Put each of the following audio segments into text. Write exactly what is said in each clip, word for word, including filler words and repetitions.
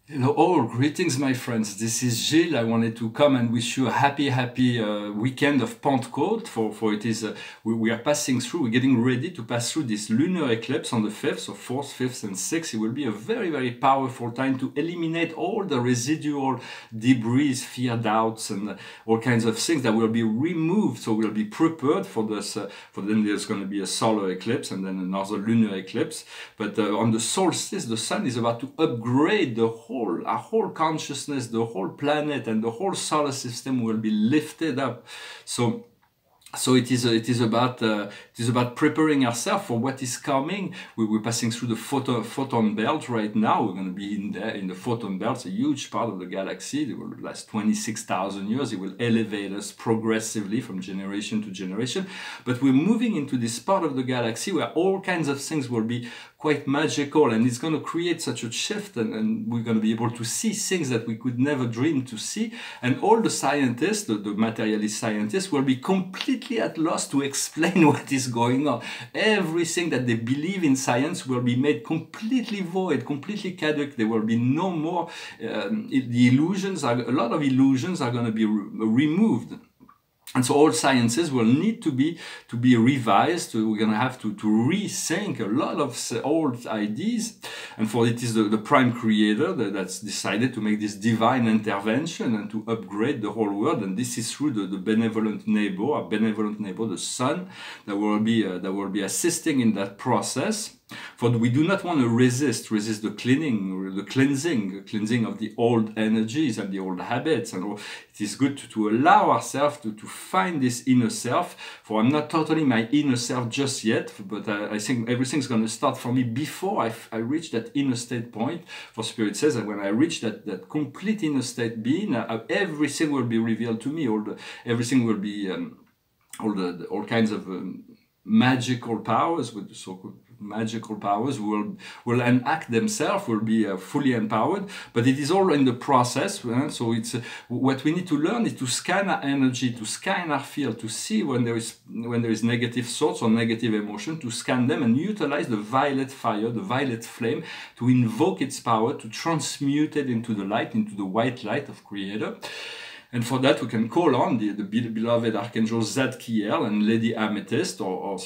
Hello all, greetings my friends, this is Gilles. I wanted to come and wish you a happy, happy uh, weekend of Pentecôte, for, for it is, uh, we, we are passing through, we're getting ready to pass through this lunar eclipse on the fifth, so fourth, fifth and sixth. It will be a very, very powerful time to eliminate all the residual debris, fear, doubts and uh, all kinds of things that will be removed, so we'll be prepared for this, uh, for then there's going to be a solar eclipse and then another lunar eclipse. But uh, on the solstice, the sun is about to upgrade the whole our whole consciousness, the whole planet and the whole solar system will be lifted up. So So it is it is about uh, it is about preparing ourselves for what is coming. We, we're passing through the photon photon belt right now. We're going to be in there in the photon belt. It's a huge part of the galaxy. It will last twenty-six thousand years. It will elevate us progressively from generation to generation. But we're moving into this part of the galaxy where all kinds of things will be quite magical, and it's going to create such a shift, and, and we're going to be able to see things that we could never dream to see. And all the scientists, the, the materialist scientists, will be completely at loss to explain what is going on. Everything that they believe in science will be made completely void, completely caduc. There will be no more. Um, the illusions are, a lot of illusions are going to be re removed. And so all sciences will need to be to be revised. We're going to have to, to rethink a lot of old ideas. And for it is the, the prime creator that, that's decided to make this divine intervention and to upgrade the whole world. And this is through the, the benevolent neighbor, our benevolent neighbor, the sun, that will be uh, that will be assisting in that process. For we do not want to resist, resist the cleaning, the cleansing, the cleansing of the old energies and the old habits. And all. It is good to, to allow ourselves to, to find this inner self. For I'm not totally my inner self just yet, but I, I think everything's going to start for me before I, I reach that inner state point. For Spirit says that when I reach that, that complete inner state being, uh, everything will be revealed to me. All the, everything will be, um, all the, the all kinds of um, magical powers with the so-called magical powers will will enact themselves, will be uh, fully empowered, but it is all in the process. Uh, so it's uh, what we need to learn is to scan our energy, to scan our field, to see when there is when there is negative thoughts or negative emotion, to scan them and utilize the violet fire, the violet flame, to invoke its power, to transmute it into the light, into the white light of Creator. And for that, we can call on the, the beloved Archangel Zadkiel and Lady Amethyst, or, or,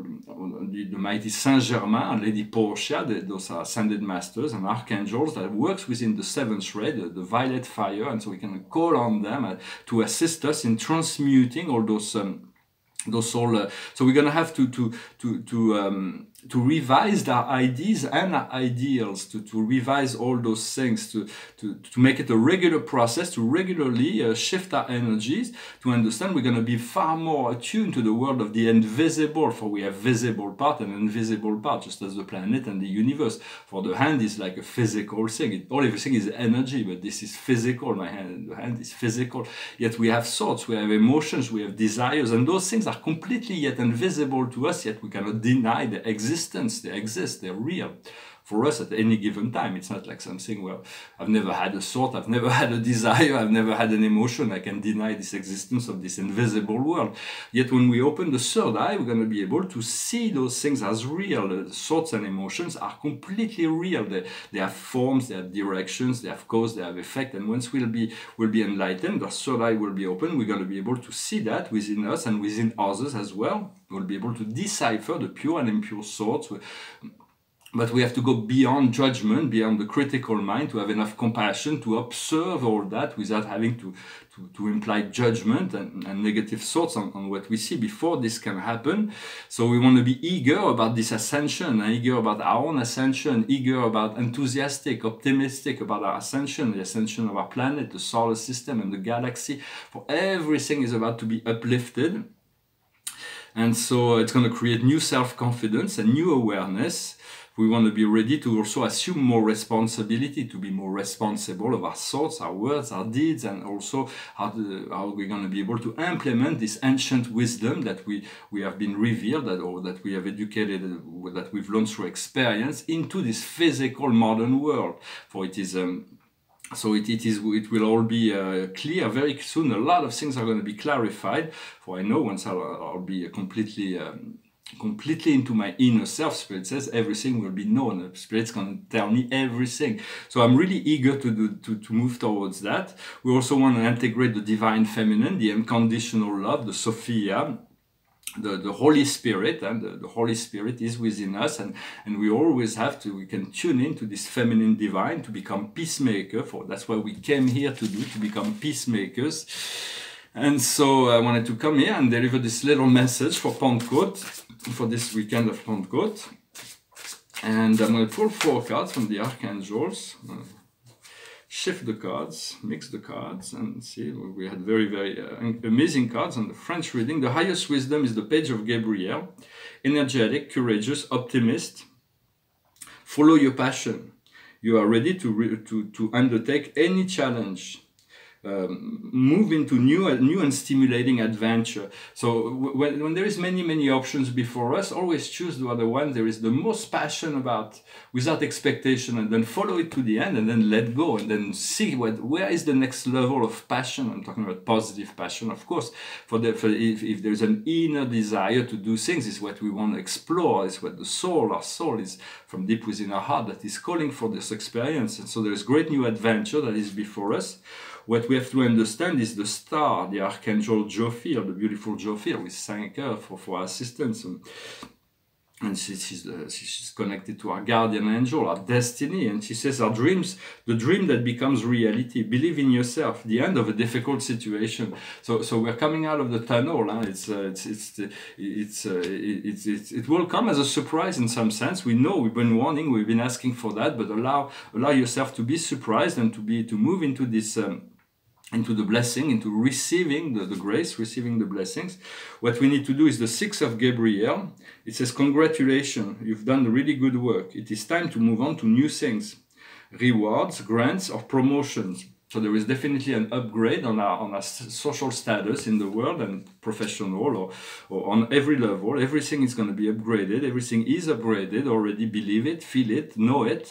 or the, the mighty Saint Germain and Lady Portia. The, those are ascended masters and archangels that works within the seventh ray, the, the violet fire. And so we can call on them uh, to assist us in transmuting all those um, those all. Uh, so we're gonna have to to to to um, to revise our ideas and our ideals, to, to revise all those things, to, to, to make it a regular process, to regularly uh, shift our energies, to understand we're going to be far more attuned to the world of the invisible, for we have visible part and invisible part, just as the planet and the universe. For the hand is like a physical thing. It, all everything is energy, but this is physical. My hand, the hand is physical. Yet we have thoughts, we have emotions, we have desires, and those things are completely yet invisible to us, yet we cannot deny the existence. Existence, they exist, they're real for us at any given time. It's not like something where I've never had a thought, I've never had a desire, I've never had an emotion, I can deny this existence of this invisible world. Yet when we open the third eye, we're going to be able to see those things as real. The thoughts and emotions are completely real. They, they have forms, they have directions, they have cause, they have effect, and once we'll be, we'll be enlightened, the third eye will be open, we're going to be able to see that within us and within others as well. We'll be able to decipher the pure and impure thoughts. But we have to go beyond judgment, beyond the critical mind, to have enough compassion to observe all that without having to, to, to imply judgment and, and negative thoughts on, on what we see before this can happen. So we want to be eager about this ascension, eager about our own ascension, eager about enthusiastic, optimistic about our ascension, the ascension of our planet, the solar system and the galaxy. For everything is about to be uplifted. And so it's going to create new self-confidence and new awareness. We want to be ready to also assume more responsibility, to be more responsible of our thoughts, our words, our deeds, and also how, the, how we're going to be able to implement this ancient wisdom that we, we have been revealed, that, or that we have educated, that we've learned through experience, into this physical modern world. For it is... Um, So it, it is it will all be uh, clear very soon. A lot of things are going to be clarified. For I know once I'll, I'll be completely um, completely into my inner self. Spirit says everything will be known. Spirit's going to tell me everything. So I'm really eager to do to, to move towards that. We also want to integrate the divine feminine, the unconditional love, the Sophia, the, the Holy Spirit, and the, the Holy Spirit is within us, and, and we always have to, we can tune into this feminine divine to become peacemaker. For that's what we came here to do, to become peacemakers. And so I wanted to come here and deliver this little message for Pentecote, for this weekend of Pentecote. And I'm going to pull four cards from the Archangels, shift the cards, mix the cards, and see, we had very, very uh, amazing cards on the French reading. The highest wisdom is the page of Gabriel. Energetic, courageous, optimist. Follow your passion. You are ready to, re to, to undertake any challenge. Um, move into new, new and stimulating adventure. So when, when there is many, many options before us, always choose the other one there is the most passion about, without expectation, and then follow it to the end, and then let go, and then see what, where is the next level of passion. I'm talking about positive passion, of course. For the, for if, if there's an inner desire to do things, is what we want to explore, is what the soul, our soul is from deep within our heart that is calling for this experience. And so there's great new adventure that is before us. What we have to understand is the star, the Archangel Jophiel, the beautiful Jophiel. We thank her for, for her assistance. And, and she, she's, uh, she's connected to our guardian angel, our destiny. And she says, our dreams, the dream that becomes reality. Believe in yourself, the end of a difficult situation. So, so we're coming out of the tunnel. Huh? It's, uh, it's, it's, it's, uh, it's, it's, it will come as a surprise in some sense. We know, we've been warning, we've been asking for that, but allow, allow yourself to be surprised and to be, to move into this, um, into the blessing, into receiving the, the grace, receiving the blessings. What we need to do is the six of Gabriel. It says, congratulations, you've done really good work. It is time to move on to new things. Rewards, grants, or promotions. So there is definitely an upgrade on our, on our social status in the world, and professional, or, or on every level. Everything is going to be upgraded. Everything is upgraded already. Believe it, feel it, know it.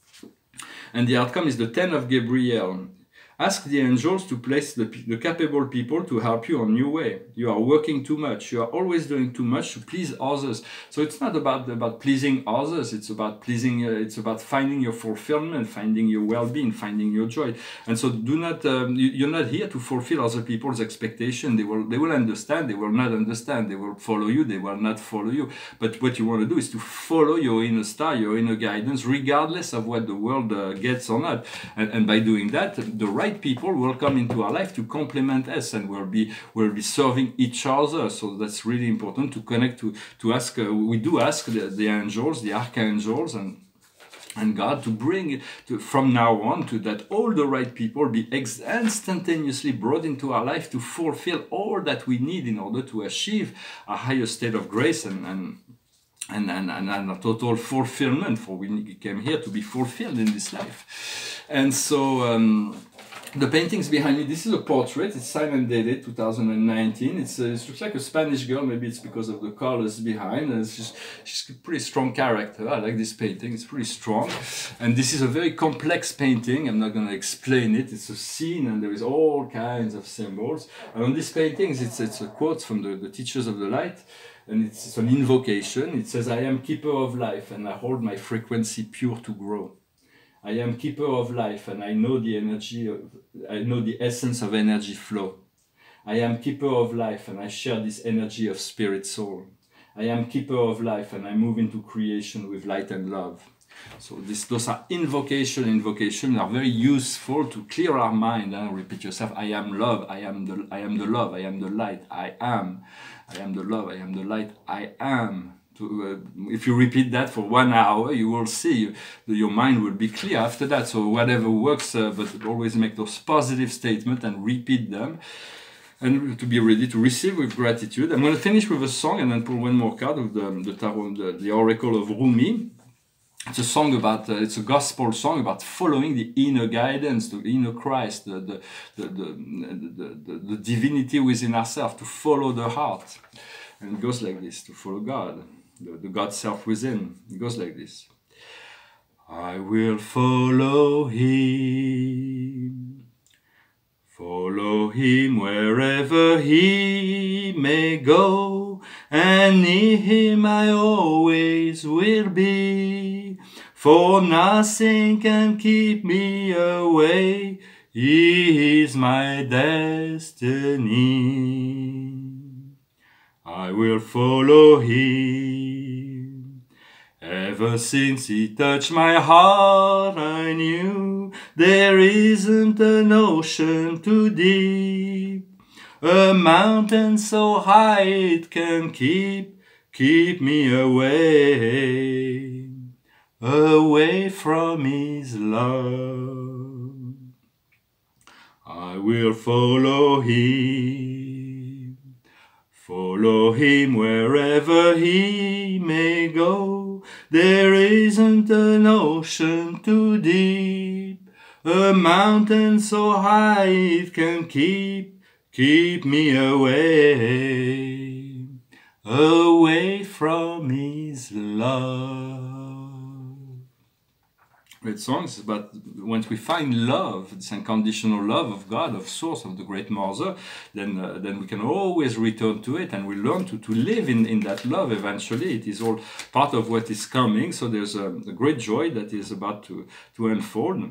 And the outcome is the ten of Gabriel. Ask the angels to place the, the capable people to help you on your way. You are working too much. You are always doing too much to please others. So it's not about, about pleasing others. It's about pleasing, uh, it's about finding your fulfillment, finding your well-being, finding your joy. And so do not, um, you, you're not here to fulfill other people's expectation. They will, they will understand. They will not understand. They will follow you. They will not follow you. But what you want to do is to follow your inner star, your inner guidance, regardless of what the world uh, gets or not. And, and by doing that, the right people will come into our life to complement us, and we'll be we'll be serving each other. So that's really important to connect to to ask. Uh, we do ask the, the angels, the archangels, and and God to bring to, from now on to that all the right people be ex instantaneously brought into our life to fulfill all that we need in order to achieve a higher state of grace and and. And, and, and, and a total fulfillment, for we came here to be fulfilled in this life. And so um, the paintings behind me, this is a portrait. It's signed and dated two thousand nineteen. It's, uh, it looks like a Spanish girl. Maybe it's because of the colors behind. And it's just, she's a pretty strong character. I like this painting. It's pretty strong. And this is a very complex painting. I'm not going to explain it. It's a scene, and there is all kinds of symbols. And on these paintings, it's, it's a quote from the, the Teachers of the Light. And it's, it's an invocation. It says, I am keeper of life, and I hold my frequency pure to grow. I am keeper of life, and I know the energy, of, I know the essence of energy flow. I am keeper of life, and I share this energy of spirit soul. I am keeper of life, and I move into creation with light and love. So this, those are invocation. Invocation are very useful to clear our mind. And repeat yourself. I am love. I am the. I am the love. I am the light. I am. I am the love. I am the light. I am. To, uh, if you repeat that for one hour, you will see your mind will be clear after that. So whatever works, uh, but always make those positive statements and repeat them. And to be ready to receive with gratitude. I'm going to finish with a song and then pull one more card of the the tarot, the, the Oracle of Rumi. It's a song about, uh, it's a gospel song about following the inner guidance, the inner Christ, the, the, the, the, the, the, the divinity within ourselves, to follow the heart. And it goes like this, to follow God, the, the God self within. It goes like this. I will follow him, follow him wherever he may go, and near him I always will be, for nothing can keep me away. He is my destiny. I will follow him. Ever since he touched my heart, I knew there isn't an ocean too deep, a mountain so high it can keep, keep me away, away from his love. I will follow him, follow him wherever he may go. There isn't an ocean too deep, a mountain so high it can keep, keep me away, away from his love. Great songs, but once we find love, this unconditional love of God, of Source, of the Great Mother, then uh, then we can always return to it, and we learn to, to live in, in that love eventually. It is all part of what is coming, so there's a, a great joy that is about to, to unfold.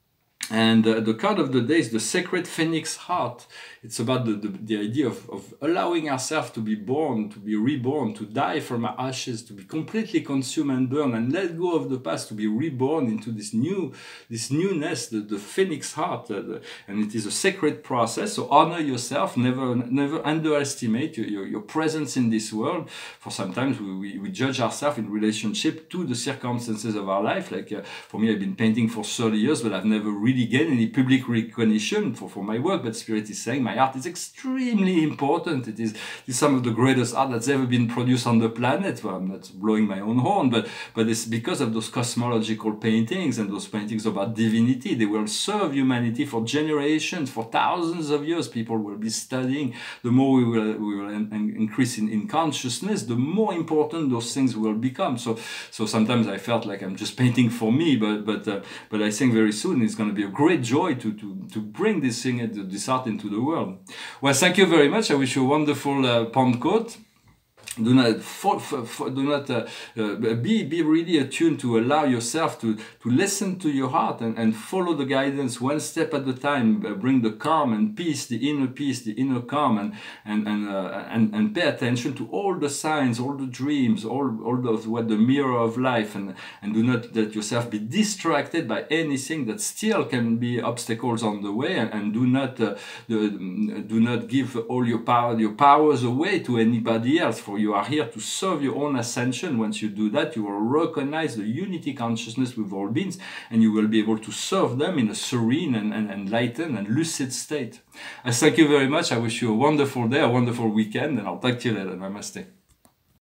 And uh, the card of the day is the Sacred Phoenix Heart. It's about the, the, the idea of, of allowing ourselves to be born, to be reborn, to die from our ashes, to be completely consumed and burned, and let go of the past, to be reborn into this new, this newness, the, the Phoenix Heart. Uh, the, and it is a sacred process, so honor yourself, never never underestimate your, your, your presence in this world. For sometimes we, we, we judge ourselves in relationship to the circumstances of our life. Like uh, for me, I've been painting for thirty years, but I've never really gain any public recognition for, for my work, but Spirit is saying my art is extremely important. It is, it is some of the greatest art that's ever been produced on the planet. Well, I'm not blowing my own horn, but, but it's because of those cosmological paintings and those paintings about divinity. They will serve humanity for generations, for thousands of years. People will be studying. The more we will, we will in, in increase in, in consciousness, the more important those things will become. So, so sometimes I felt like I'm just painting for me, but, but, uh, but I think very soon it's going to be a great joy to, to, to bring this thing, this art into the world. Well, thank you very much. I wish you a wonderful uh, Pentecote. Do not, for, for, for, do not uh, uh, be, be really attuned to allow yourself to, to listen to your heart and, and follow the guidance one step at a time. Uh, bring the calm and peace, the inner peace, the inner calm, and, and, and, uh, and, and pay attention to all the signs, all the dreams, all, all those, what the mirror of life, and, and do not let yourself be distracted by anything that still can be obstacles on the way, and, and do not, uh, the, do not give all your power, your powers away to anybody else. For you are here to serve your own ascension. Once you do that, you will recognize the unity consciousness with all beings, and you will be able to serve them in a serene and, and enlightened and lucid state. I thank you very much. I wish you a wonderful day, a wonderful weekend, and I'll talk to you later. Namaste.